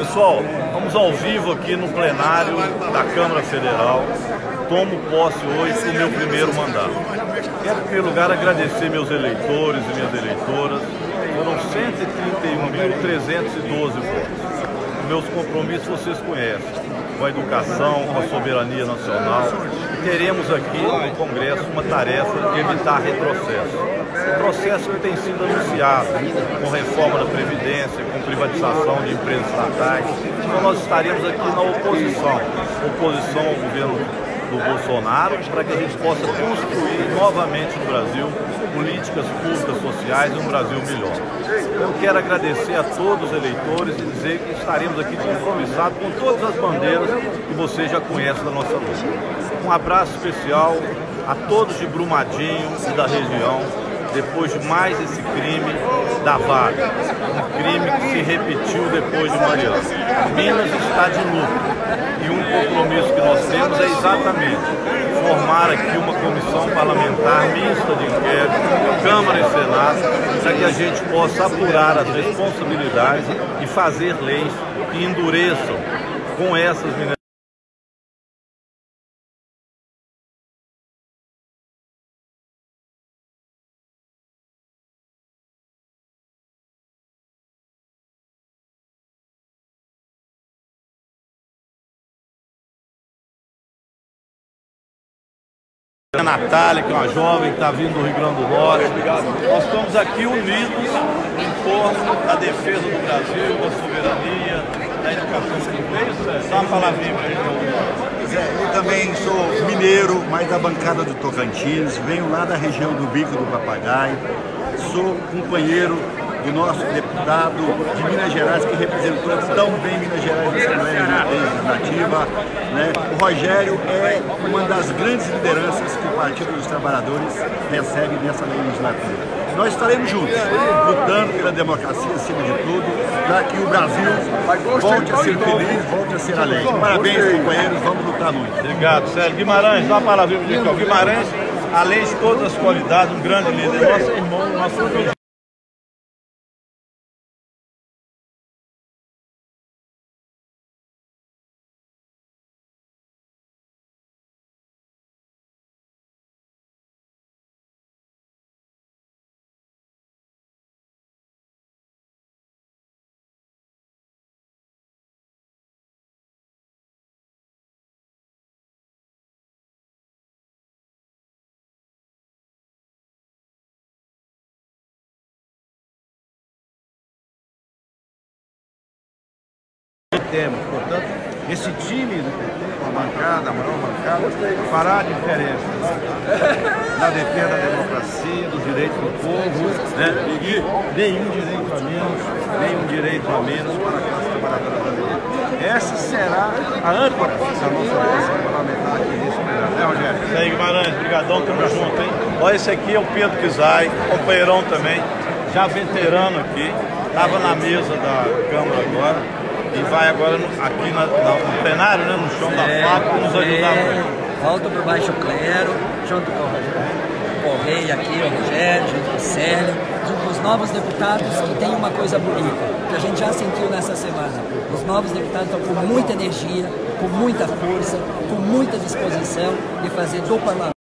Pessoal, vamos ao vivo aqui no plenário da Câmara Federal. Tomo posse hoje do meu primeiro mandato. Quero, em primeiro lugar, agradecer meus eleitores e minhas eleitoras. Foram 131.312 votos. Meus compromissos vocês conhecem, com a educação, com a soberania nacional. E teremos aqui no Congresso uma tarefa de evitar retrocesso. O processo que tem sido anunciado, com reforma da Previdência, com privatização de empresas estatais. Então nós estaremos aqui na oposição ao governo do Bolsonaro, para que a gente possa construir novamente no Brasil políticas públicas sociais e um Brasil melhor. Eu quero agradecer a todos os eleitores e dizer que estaremos aqui compromissados com todas as bandeiras que vocês já conhecem da nossa luta. Um abraço especial a todos de Brumadinho e da região, depois de mais esse crime da Vale, um crime que se repetiu depois de Mariana. Minas está de luto e um compromisso que nós temos é exatamente formar aqui uma comissão parlamentar mista de inquérito, Câmara e Senado, para que a gente possa apurar as responsabilidades e fazer leis que endureçam com essas minerações. A Natália, que é uma jovem que está vindo do Rio Grande do Norte. Nós estamos aqui unidos em torno da defesa do Brasil, da soberania, da educação pública. Só uma palavrinha para ele. Eu também sou mineiro, mas da bancada do Tocantins, venho lá da região do Bico do Papagaio, sou companheiro do nosso deputado de Minas Gerais, que representou tão bem Minas Gerais na Assembleia Legislativa, né? O Rogério é uma das grandes lideranças que o Partido dos Trabalhadores recebe nessa legislatura. Nós estaremos juntos, lutando pela democracia acima de tudo, para que o Brasil volte a ser feliz, volte a ser alegre. Parabéns, companheiros, vamos lutar muito. Obrigado, Célio. Guimarães, dá uma palavrinha para o Guimarães, além de todas as qualidades, um grande líder, nosso irmão, nosso filho. Temos, portanto, esse time do PT, a bancada, a maior bancada, fará a diferença na defesa da democracia, dos direitos do povo, né? E nenhum direito a menos para a classe trabalhadora brasileira. Essa será a âncora da nossa relação parlamentar aqui nesse período, né, Rogério? E aí, Guimarães, brigadão, tamo junto, hein? Olha, esse aqui é o Pedro Kizai, companheirão também, já veterano aqui, estava na mesa da Câmara agora. E vai agora aqui no plenário, né, no chão da FAP, nos ajudar muito. Volto para o Baixo Clero, junto com o Correia aqui, o Rogério, junto com o Célio, junto com os novos deputados, que tem uma coisa bonita, que a gente já sentiu nessa semana. Os novos deputados estão com muita energia, com muita força, com muita disposição de fazer do parlamento